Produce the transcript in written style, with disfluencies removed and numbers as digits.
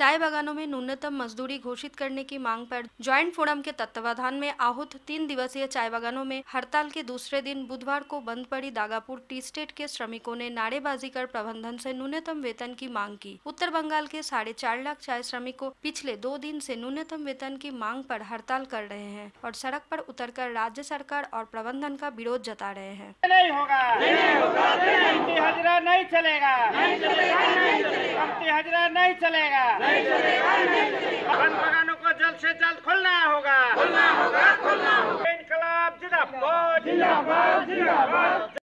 चाय बागानों में न्यूनतम मजदूरी घोषित करने की मांग पर ज्वाइंट फोरम के तत्वावधान में आहूत 3 दिवसीय चाय बागानों में हड़ताल के दूसरे दिन बुधवार को बंद पड़ी दागापुर टी स्टेट के श्रमिकों ने नारेबाजी कर प्रबंधन से न्यूनतम वेतन की मांग की। उत्तर बंगाल के 4.5 लाख चाय श्रमिकों पिछले 2 दिन से न्यूनतम वेतन की मांग पर हड़ताल कर रहे हैं और सड़क पर उतरकर राज्य सरकार और प्रबंधन का विरोध जता रहे हैं। नहीं होगा, हजरा नहीं चलेगा, हजरा नहीं चलेगा, बंद बागानों को जल्द से जल्द खोलना होगा। इनकलाब जिंदाबाद।